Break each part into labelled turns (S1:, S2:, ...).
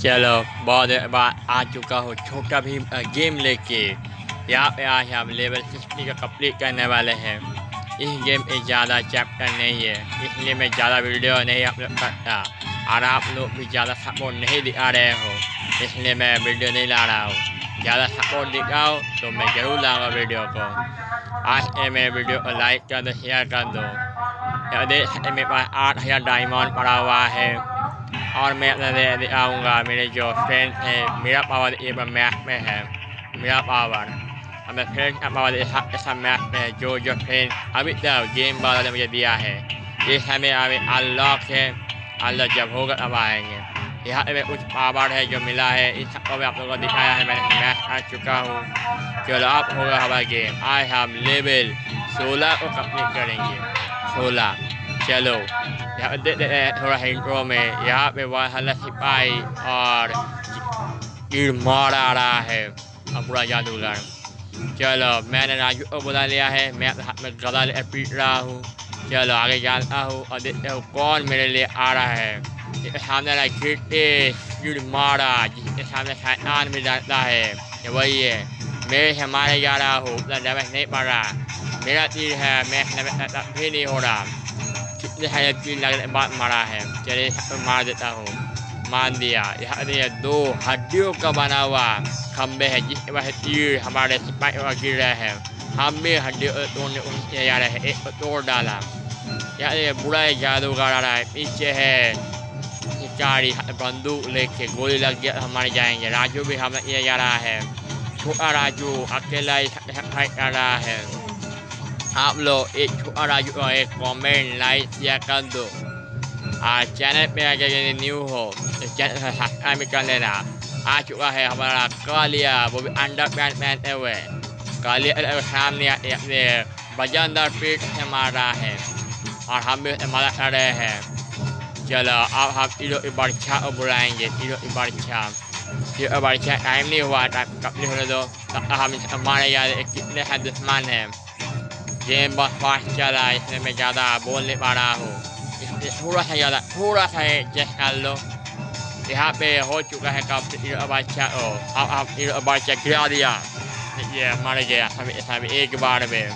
S1: चलो बहुत बार आ चुका हूँ छोटा भी गेम लेके। यहाँ पे आज हम लेवल 60 का कंप्लीट करने वाले हैं। इस गेम में ज़्यादा चैप्टर नहीं है, इसलिए मैं ज़्यादा वीडियो नहीं अपलोड करता और आप लोग भी ज़्यादा सपोर्ट नहीं दिखा रहे हो, इसलिए मैं वीडियो नहीं ला रहा हूँ। ज़्यादा सपोर्ट दिखाओ तो मैं ज़रूर लाऊंगा वीडियो को। आज मेरे वीडियो को लाइक कर दो, शेयर कर दो। देख सकते मेरे पास 8000 डायमंड पड़ा हुआ है और मैं अपना दिखाऊँगा मेरे जो फ्रेंड है। मेरा पावर एक मैच में है, मेरा पावर और मैं फ्रेंड का पावर ऐसा मैच में है। जो फ्रेंड अभी तक गेम वाला ने मुझे दिया है, ये हमें अभी अनलॉक है। अनलॉक जब होगा तब आएंगे। यहाँ पे कुछ पावर है जो मिला है, इस सबको मैं आप लोगों को दिखाया है। मैंने मैच आ चुका हूँ। चलो अब होगा हमारा गेम। आज हम लेवल 16 को कंप्लीट करेंगे। 16 चलो यहाँ देखते हैं थोड़ा इंट्रो में। यहाँ पे वह सिपाही और तीर मार आ रहा है और पूरा जादूगर। चलो मैंने राजू को बुला लिया है, मैं अपने हाथ में गदा ले पीट रहा हूँ। चलो आगे जाता हूँ और देखते हो कौन मेरे लिए आ रहा है। सामने ना तीर मारा जिसके सामने शैतान भी जाता है, ये वही है। मेरे से मारे जा रहा हूँ, उतना डैमेज नहीं पड़ रहा। मेरा तीर है, मैं भी नहीं हो रहा। कितने सारे तीर लगने बाद मारा है। चलिए मार देता हूँ। मान दिया। यहाँ पे 2 हड्डियों का बना हुआ खंबे है जिसके वजह तीर हमारे सिपाही पर गिर रहे हैं। हम भी हड्डियों तोड़ने उनसे जा रहे हैं, एक को तोड़ डाला। यहाँ बुरा जादूगर आ रहा है, पीछे है शिकारी बंदूक लेके गोली लग गया हमारे जाएंगे। राजू भी हमें ये जा रहा है। छोटा राजू अकेला ही फाइट कर रहा है। आप लोग एक छोटा राजू को एक कमेंट लाइक शेयर कर दो और चैनल पे अगर न्यू हो तो चैनल को सब्सक्राइब भी कर लेना। आ चुका है हमारा कालिया, वो भी अंडर पैंट पहनते हुए। कालिया सामने अपने वजनदार पीठ से मार रहा है और हम भी मदद कर रहे हैं। चलो अब हम तीनों की बर्छा को बुलाएंगे। तीनों की बर्छा टाइम नहीं हुआ, टाइम कंप्लीट होने दो तब हम मारे जा रहे। कितने हैं दुश्मन हैं। गेम बहुत फास्ट चला है, इसलिए मैं ज़्यादा बोल नहीं पा रहा हूँ। इसलिए थोड़ा सा एडजस्ट कर लो। यहाँ पे हो चुका है कंप्लीट बच्चा को। अब हम बच्चा गिरा दिया, ये मर गया सभी एक बार में।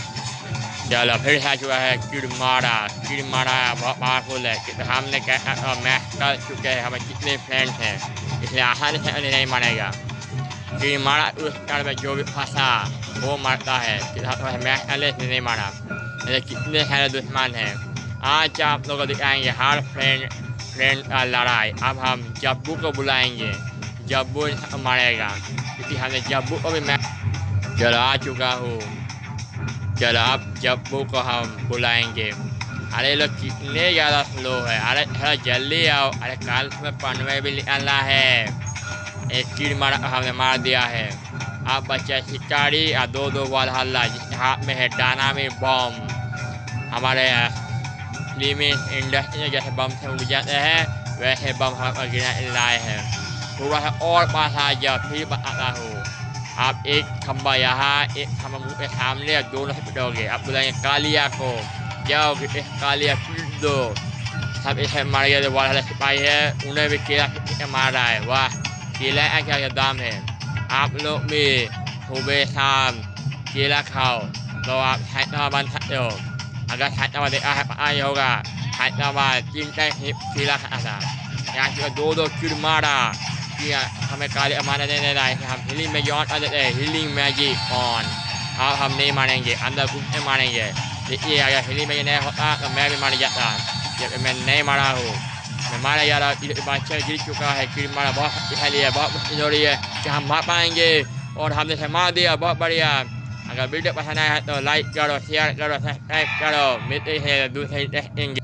S1: चलो फिर आ चुका है कीड़ मारा बहुत पावरफुल है। हमने मैच कर चुके हैं, हमें कितने फ्रेंड्स हैं, इसलिए आसानी से नहीं मारेगा। कीड़ मारा उस कार में जो भी फंसा वो मरता है। मैच अले से नहीं मारा। कितने सारे दुश्मन हैं। आज आप लोगों को दिखाएंगे हर फ्रेंड का लड़ाई। अब हम जब्बू को बुलाएंगे, जब्बू मारेगा क्योंकि हमने जब्बू को भी मैं चलो आ चुका हूँ। चलो अब जब्बू को हम बुलाएंगे। अरे लोग कितने ज़्यादा स्लो है। अरे थोड़ा जल्दी आओ। अरे कल में पनवे भी निकलना है। एक तीर हमने मार दिया है। अब बच्चा शिकारी और 2 बाल हल्ला जिसके हाथ में है डायनामिक बम। हमारे लिमिट इंडस्ट्री में जैसे बम से उड़ जाते हैं वैसे बम हम गिरा लाए हैं। थोड़ा सा और पास आ जाओ फिर बताता हूँ। आप एक खंबा यहाँ, एक खंबा मुँह के सामने, दोनों से पिटोगे। अब बुलाएंगे कालिया को, जाओ कालिया पीट दो। सब इसे मार गया। जो वाला सिपाही है उन्हें भी केला पीट मार रहा है। वाह, केला का क्या दाम है। आप लोग भी सुबह शाम केला खाओ तो आप हैदराबाद बन सकते हो। अगर हैदराबाद देखा है पता ही होगा, हैदराबाद 3 टाइम केला खाता था। यहाँ से 2 कीड़ मारा कि हमें काले मारने नहीं दे रहा है। हम हीलिंग में ऑन कर देते हैं, हीलिंग मैजिक ऑन। अब हम नहीं मारेंगे, अंदर कुछ नहीं मारेंगे। देखिए अगर हीलिंग मैजिक नहीं होता तो मैं भी मार जाता। जब मैं नहीं मारा हूँ, मैं मारा जा रहा। बच्चा गिर चुका है, कीड़ मारा बहुत शक्तिशाली है, बहुत मुश्किल हो रही है कि हम मार पाएंगे और हमने से मार दिया। बहुत बढ़िया। अगर वीडियो पसंद आया है तो लाइक करो, शेयर करो, सब्सक्राइब करो। मिलते हैं दूसरे